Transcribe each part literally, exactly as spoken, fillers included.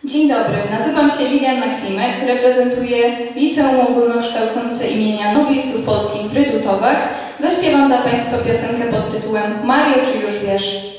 Dzień dobry, nazywam się Liliana Klimek, reprezentuję Liceum Ogólnokształcące imienia Noblistów Polskich w Rydutowach. Zaśpiewam dla Państwa piosenkę pod tytułem Mario, czy już wiesz?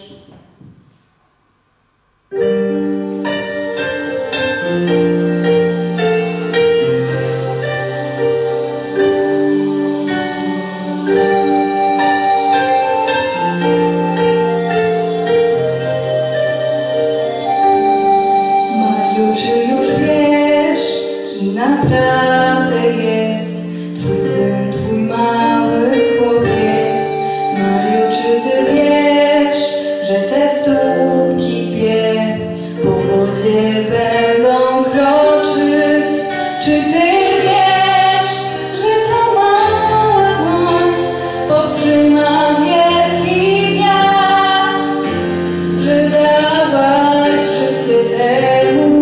Czy już wiesz, kim naprawdę jest twój syn, twój mały chłopiec? Mario, czy ty wiesz, że te stópki dwie po wodzie będą kroczyć? Czy ty wiesz, że ta mała dłoń powstrzyma wielki wiatr? Że dałaś życie temu,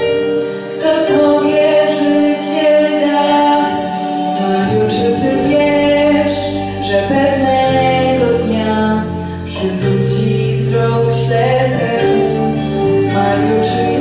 pewnego dnia przywróci wzrok ślepemu? Mariusz,